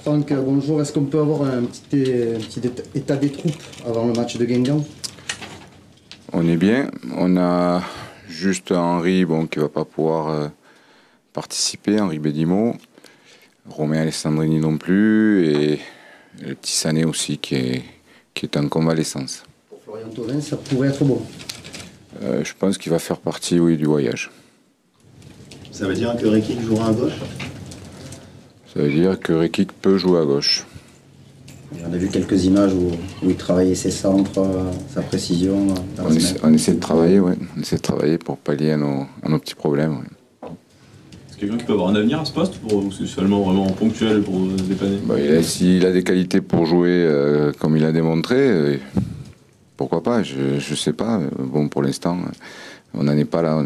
Franck, bonjour. Est-ce qu'on peut avoir un petit état des troupes avant le match de Guingamp? On est bien. On a juste Henri qui ne va pas pouvoir participer, Henri Bédimo. Romain Alessandrini non plus. Et le petit Sané aussi qui est en convalescence. Pour Florian Thauvin, ça pourrait être bon. Je pense qu'il va faire partie, oui, du voyage. Ça veut dire que Rekik jouera à gauche? Ça veut dire que Rekik peut jouer à gauche. On a vu quelques images où il travaillait ses centres, sa précision. On essaie de travailler, ouais. On essaie de travailler pour pallier à nos petits problèmes. Ouais. C'est quelqu'un qui peut avoir un avenir à ce poste ou c'est seulement vraiment ponctuel pour dépanner? S'il a des qualités pour jouer comme il a démontré, pourquoi pas, je sais pas. Bon, pour l'instant, on n'en est pas là,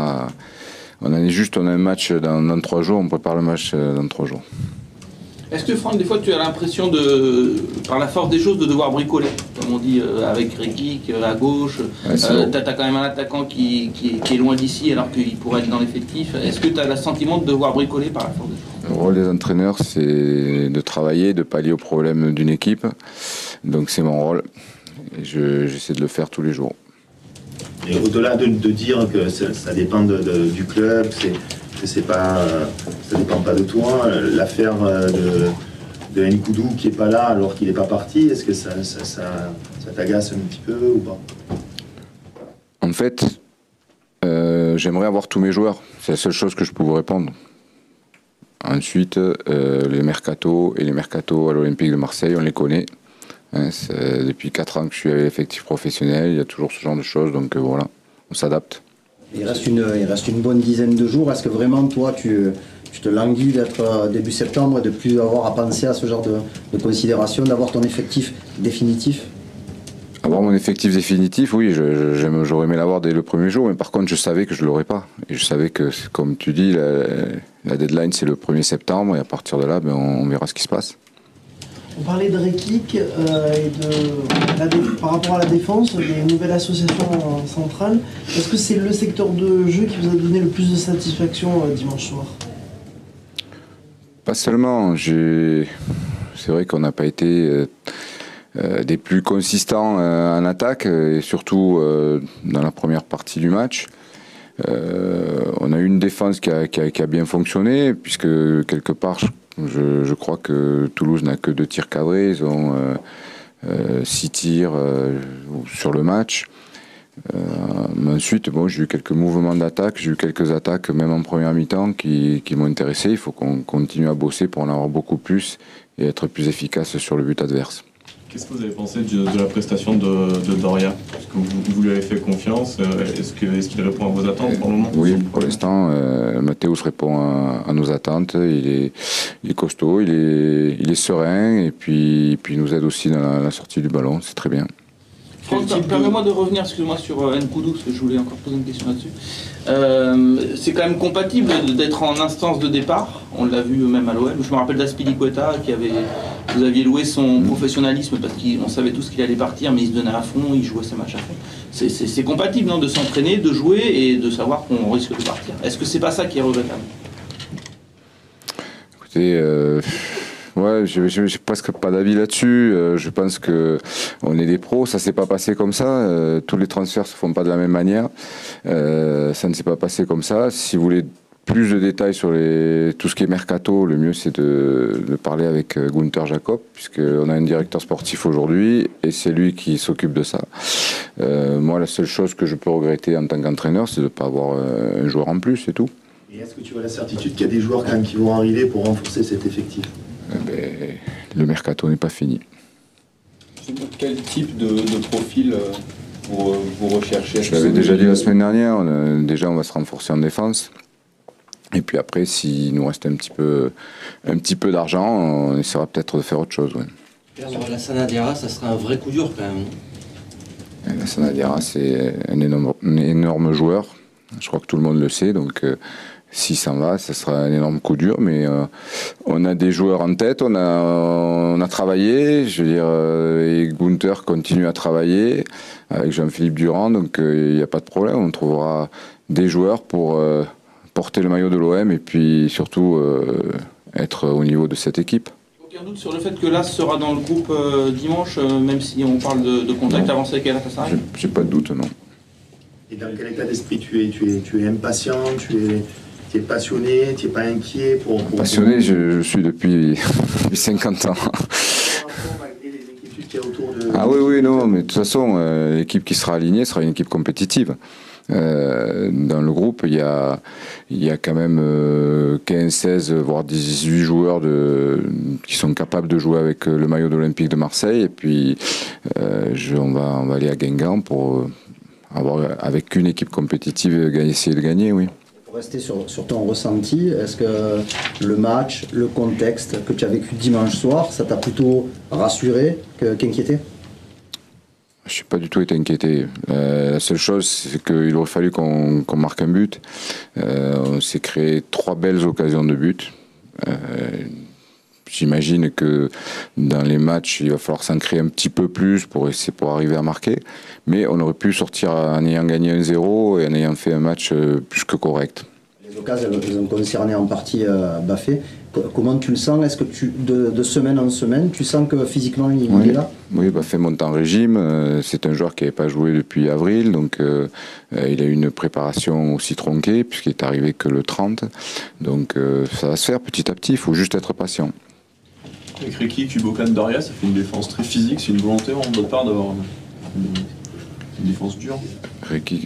on a un match dans 3 jours, on prépare le match dans 3 jours. Est-ce que Franck, des fois tu as l'impression par la force des choses, de devoir bricoler, comme on dit avec Rekik à gauche, ouais, t'as quand même un attaquant qui est loin d'ici alors qu'il pourrait être dans l'effectif. Est-ce que tu as le sentiment de devoir bricoler par la force des choses? Le rôle des entraîneurs, c'est de travailler, de pallier aux problèmes d'une équipe. Donc c'est mon rôle. Et j'essaie de le faire tous les jours. Et au-delà de dire que ça dépend du club, c'est pas, ça dépend pas de toi, l'affaire de Nkoudou qui est pas là alors qu'il n'est pas parti, est-ce que ça t'agace un petit peu ou pas? En fait, j'aimerais avoir tous mes joueurs. C'est la seule chose que je peux vous répondre. Ensuite, les mercatos à l'Olympique de Marseille, on les connaît. Hein, depuis 4 ans que je suis à l'effectif professionnel, il y a toujours ce genre de choses, donc voilà, on s'adapte. Il reste une bonne dizaine de jours. Est-ce que vraiment, toi, tu te languis d'être début septembre et de plus avoir à penser à ce genre de considération, d'avoir ton effectif définitif? Avoir mon effectif définitif, oui, j'aurais aimé l'avoir dès le premier jour, mais par contre, je savais que je ne l'aurais pas. Et je savais que, comme tu dis, la deadline, c'est le 1er septembre, et à partir de là, on verra ce qui se passe. On parlait de Rekik par rapport à la défense, des nouvelles associations centrales. Est-ce que c'est le secteur de jeu qui vous a donné le plus de satisfaction dimanche soir? Pas seulement. C'est vrai qu'on n'a pas été des plus consistants en attaque, et surtout dans la première partie du match. On a eu une défense qui a bien fonctionné, puisque quelque part, je crois que Toulouse n'a que 2 tirs cadrés, ils ont 6 tirs sur le match. Mais ensuite, j'ai eu quelques mouvements d'attaque, j'ai eu quelques attaques même en première mi-temps qui m'ont intéressé. Il faut qu'on continue à bosser pour en avoir beaucoup plus et être plus efficace sur le but adverse. Qu'est-ce que vous avez pensé de la prestation de Doria? Est-ce que vous lui avez fait confiance? Est-ce qu'il répond à vos attentes pour le moment? Oui, pour l'instant, Mathéus répond à nos attentes. Il est costaud, il est serein et puis il nous aide aussi dans la sortie du ballon. C'est très bien. Franck, permets-moi de revenir, excuse-moi, sur Nkoudou, parce que je voulais encore poser une question là-dessus. C'est quand même compatible d'être en instance de départ, on l'a vu même à l'OM. Je me rappelle d'Azpilicueta, vous aviez loué son professionnalisme parce qu'on savait tous qu'il allait partir, mais il se donnait à fond, il jouait ses matchs à fond. C'est compatible, non, de s'entraîner, de jouer et de savoir qu'on risque de partir. Est-ce que c'est pas ça qui est regrettable? Écoutez, ouais, j'ai presque pas d'avis là-dessus. Je pense que on est des pros, ça s'est pas passé comme ça. Tous les transferts se font pas de la même manière. Ça ne s'est pas passé comme ça. Si vous voulez plus de détails sur tout ce qui est mercato, le mieux c'est de parler avec Gunther Jacob, puisqu'on a un directeur sportif aujourd'hui et c'est lui qui s'occupe de ça. Moi, la seule chose que je peux regretter en tant qu'entraîneur, c'est de ne pas avoir un joueur en plus, c'est tout. Et est-ce que tu as la certitude qu'il y a des joueurs quand même qui vont arriver pour renforcer cet effectif? Le mercato n'est pas fini. Quel type de profil vous recherchez? Je l'avais déjà dit la semaine dernière, on va se renforcer en défense. Et puis après, s'il nous reste un petit peu d'argent, on essaiera peut-être de faire autre chose. Ouais. La Sanadiara, ça serait un vrai coup dur quand même. La Sanadiara, c'est un énorme joueur. Je crois que tout le monde le sait, donc s'il s'en va, ça sera un énorme coup dur, mais on a des joueurs en tête, on a travaillé, je veux dire, et Gunther continue à travailler avec Jean-Philippe Durand, donc il n'y a pas de problème, on trouvera des joueurs pour porter le maillot de l'OM et puis surtout être au niveau de cette équipe. Aucun doute sur le fait que l'As sera dans le groupe dimanche, même si on parle de contact avancé avec Galatasaray. J'ai pas de doute, non. Et dans quel état d'esprit tu es impatient, tu es passionné, tu n'es pas inquiet Passionné, je suis depuis 50 ans. Ah oui, non, mais de toute façon, l'équipe qui sera alignée sera une équipe compétitive. Dans le groupe, il y a quand même 15, 16, voire 18 joueurs qui sont capables de jouer avec le maillot de l'Olympique de Marseille. Et puis, on va aller à Guingamp pour avoir, avec une équipe compétitive, essayer de gagner, oui. Pour rester sur ton ressenti, est-ce que le match, le contexte que tu as vécu dimanche soir, ça t'a plutôt rassuré qu'inquiété? Je n'ai pas du tout été inquiété. La seule chose, c'est qu'il aurait fallu qu'on marque un but. On s'est créé 3 belles occasions de but. J'imagine que dans les matchs, il va falloir s'en créer un petit peu plus pour arriver à marquer. Mais on aurait pu sortir en ayant gagné 1-0 et en ayant fait un match plus que correct. Les occasions, elles ont concerné en partie Bafé. Comment tu le sens? Est-ce que de semaine en semaine, tu sens que physiquement il est là? Oui, Bafé monte en régime. C'est un joueur qui n'avait pas joué depuis avril, donc il a eu une préparation aussi tronquée puisqu'il est arrivé que le 30. Donc ça va se faire petit à petit. Il faut juste être patient. Avec Rekic, Kubokan, Doria, ça fait une défense très physique. C'est une volonté de votre part d'avoir une défense dure. Rekic,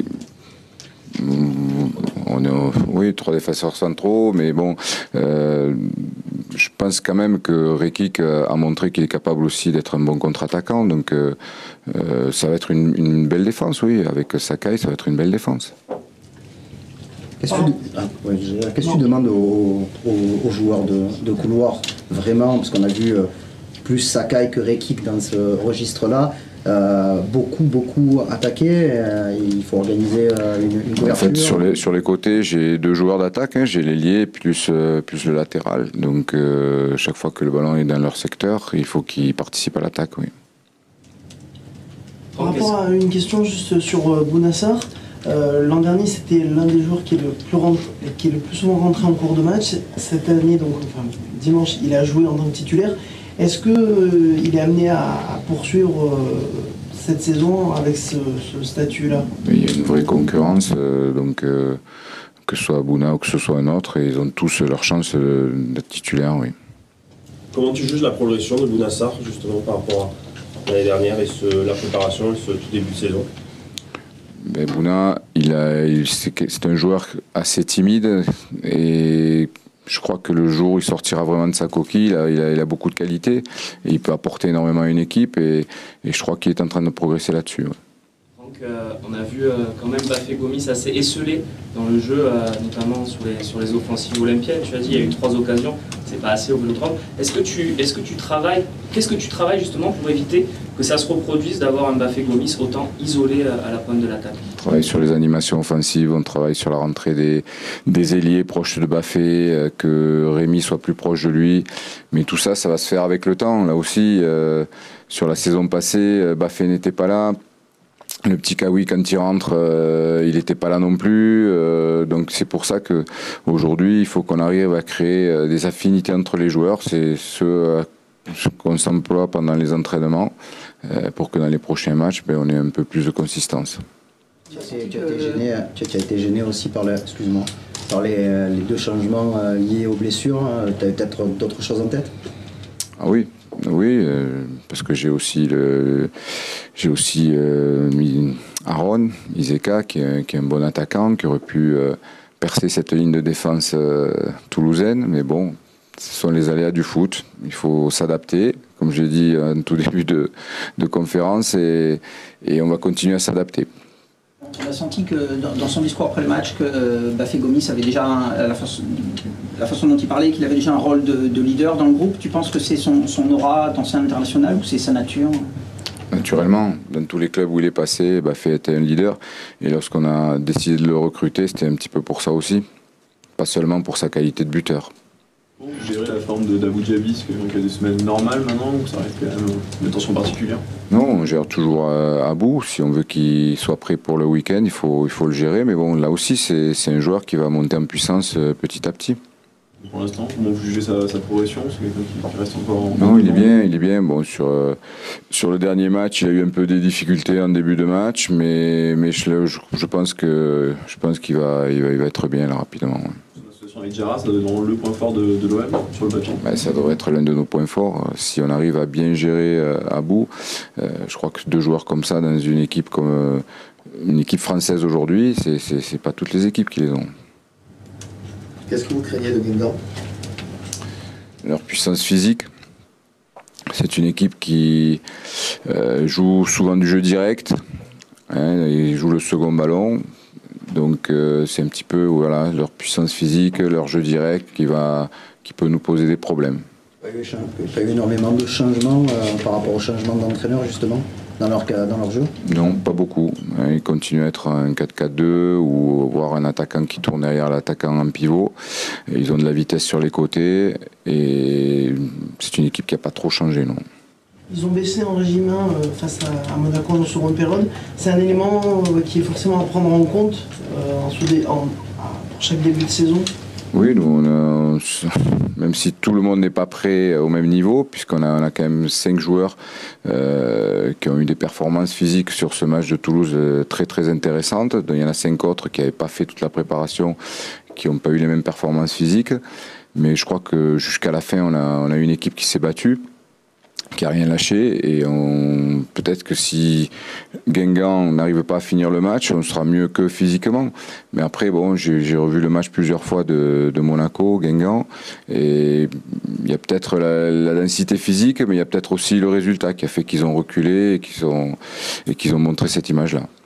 oui, 3 défenseurs centraux, mais bon, je pense quand même que Rekic a montré qu'il est capable aussi d'être un bon contre-attaquant, donc ça va être une belle défense, oui, avec Sakai, ça va être une belle défense. Qu'est-ce que tu demandes aux joueurs de couloir, vraiment, parce qu'on a vu plus Sakai que Rekic dans ce registre-là, beaucoup attaqué, il faut organiser une couverture. En fait, sur les côtés, j'ai 2 joueurs d'attaque, j'ai l'ailier plus le latéral, donc chaque fois que le ballon est dans leur secteur, il faut qu'ils participent à l'attaque, oui. Par rapport à une question juste sur Bounassar, l'an dernier c'était l'un des joueurs qui est le plus souvent rentré en cours de match. Cette année, donc dimanche, il a joué en tant que titulaire. Est-ce qu'il est amené à poursuivre cette saison avec ce statut-là? Il y a une vraie concurrence, donc que ce soit Bouna ou que ce soit un autre, et ils ont tous leur chance d'être titulaires, oui. Comment tu juges la progression de Bounassar justement par rapport à l'année dernière et la préparation et ce tout début de saison? Bouna, c'est un joueur assez timide et je crois que le jour où il sortira vraiment de sa coquille, il a beaucoup de qualité et il peut apporter énormément à une équipe et je crois qu'il est en train de progresser là-dessus. Ouais. Donc on a vu quand même Bafé Gomis assez esselé dans le jeu, notamment sur les offensives olympiennes. Tu as dit il y a eu 3 occasions, c'est pas assez au Vélodrome. Qu'est-ce que tu travailles justement pour éviter que ça se reproduise d'avoir un Bafé Gomis autant isolé à la pointe de l'attaque? On travaille sur les animations offensives, on travaille sur la rentrée des ailiers proches de Bafé, que Rémi soit plus proche de lui. Mais tout ça, ça va se faire avec le temps. Là aussi, sur la saison passée, Bafé n'était pas là. Le petit Kawi, quand il rentre, il n'était pas là non plus. Donc c'est pour ça qu'aujourd'hui, il faut qu'on arrive à créer des affinités entre les joueurs. C'est ce qu'on s'emploie pendant les entraînements pour que dans les prochains matchs, on ait un peu plus de consistance. Tu as été gêné aussi par les 2 changements liés aux blessures. Tu as peut-être d'autres choses en tête? Ah oui. Oui, parce que j'ai aussi mis Aaron Iseka qui est un bon attaquant, qui aurait pu percer cette ligne de défense toulousaine, mais bon, ce sont les aléas du foot, il faut s'adapter, comme je l'ai dit en tout début de conférence, et on va continuer à s'adapter. On a senti que dans son discours après le match, que Bafé Gomis avait déjà, la façon dont il parlait, qu'il avait déjà un rôle de leader dans le groupe. Tu penses que c'est son aura d'ancien international ou c'est sa nature? Naturellement, dans tous les clubs où il est passé, Bafé était un leader. Et lorsqu'on a décidé de le recruter, c'était un petit peu pour ça aussi. Pas seulement pour sa qualité de buteur. Bon, gérer la forme d'Abou Dhabi, c'est quelqu'un qui a des semaines normales maintenant ou ça reste quand même une attention particulière? Non, on gère toujours Abou. Si on veut qu'il soit prêt pour le week-end, il faut le gérer. Mais bon, là aussi, c'est un joueur qui va monter en puissance petit à petit. Pour l'instant, comment vous jugez sa progression? C'est quelqu'un qui reste encore en... Non, il est bien. Bon, sur le dernier match, il a eu un peu des difficultés en début de match, mais je pense qu'il va être bien là rapidement. Ouais. La situation avec Diarra, ça doit être le point fort de l'OM sur le papier. Ça devrait être l'un de nos points forts. Si on arrive à bien gérer à bout, je crois que 2 joueurs comme ça dans une équipe comme une équipe française aujourd'hui, c'est pas toutes les équipes qui les ont. Qu'est-ce que vous craignez de Guingamp? Leur puissance physique. C'est une équipe qui joue souvent du jeu direct. Ils jouent le second ballon. Donc c'est un petit peu leur puissance physique, leur jeu direct qui peut nous poser des problèmes. Il n'y a pas eu énormément de changements par rapport au changement d'entraîneur justement dans leur jeu? Non, pas beaucoup. Ils continuent à être un 4-4-2 ou voir un attaquant qui tourne derrière l'attaquant en pivot. Et ils ont de la vitesse sur les côtés et c'est une équipe qui n'a pas trop changé, non. Ils ont baissé en régime 1 face à Monaco en seconde période. C'est un élément qui est forcément à prendre en compte pour chaque début de saison. Oui, même si tout le monde n'est pas prêt au même niveau, puisqu'on a quand même 5 joueurs qui ont eu des performances physiques sur ce match de Toulouse très très intéressantes. Il y en a 5 autres qui n'avaient pas fait toute la préparation, qui n'ont pas eu les mêmes performances physiques. Mais je crois que jusqu'à la fin, on a une équipe qui s'est battue, qui n'a rien lâché, et peut-être que si Guingamp n'arrive pas à finir le match, on sera mieux que physiquement. Mais après, bon, j'ai revu le match plusieurs fois de Monaco, Guingamp, et il y a peut-être la densité physique, mais il y a peut-être aussi le résultat qui a fait qu'ils ont reculé et qu'ils ont montré cette image-là.